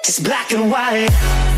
just black and white.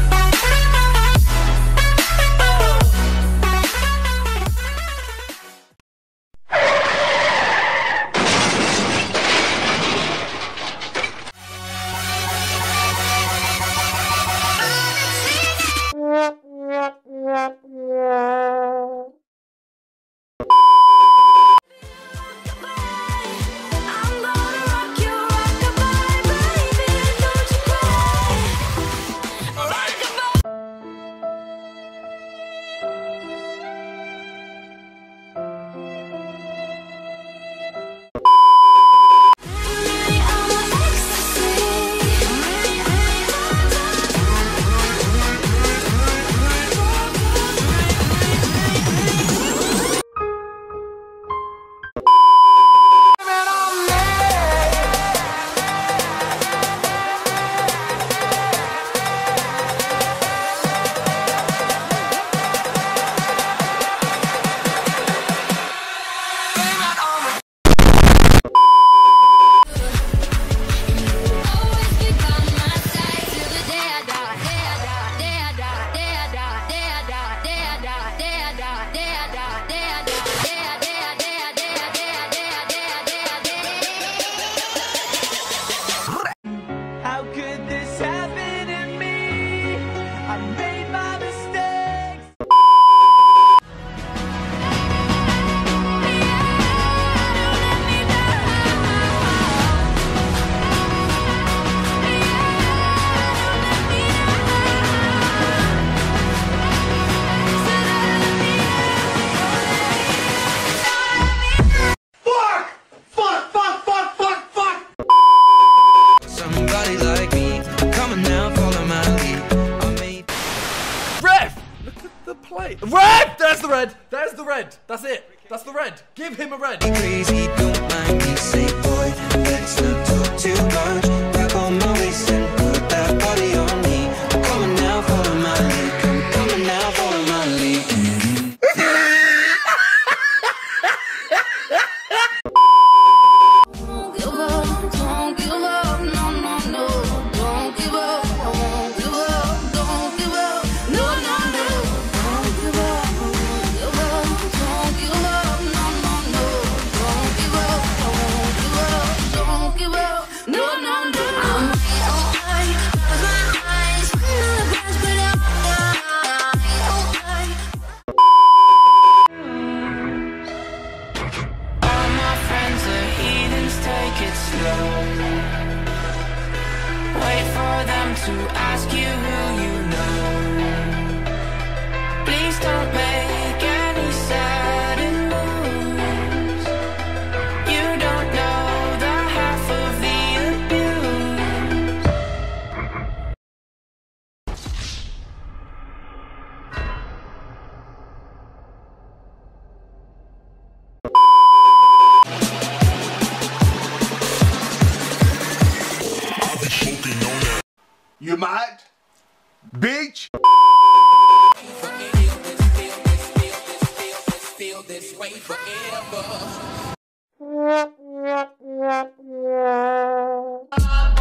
Red! There's the red! There's the red! That's it! That's the red! Give him a red! Crazy, don't mind me, say boy, let's not talk too much. Grab on my waist and put that body on me. I'm coming now, follow my lead. I'm coming now, follow my lead. Don't give up, no, no, no. Don't give up, I won't give up. Don't give up, no, no, no. Don't give up, I won't give up. Don't give up, no, no, no. Don't give up, I won't give up. Don't give up, no, no, no. I'm alright, close my eyes, feel the grass, but I'm alright. All my friends are heathens, take it slow. Wait for them to ask you who you know. Please don't make any sudden moves. You don't know the half of the abuse. You might, bitch. Feel this way forever.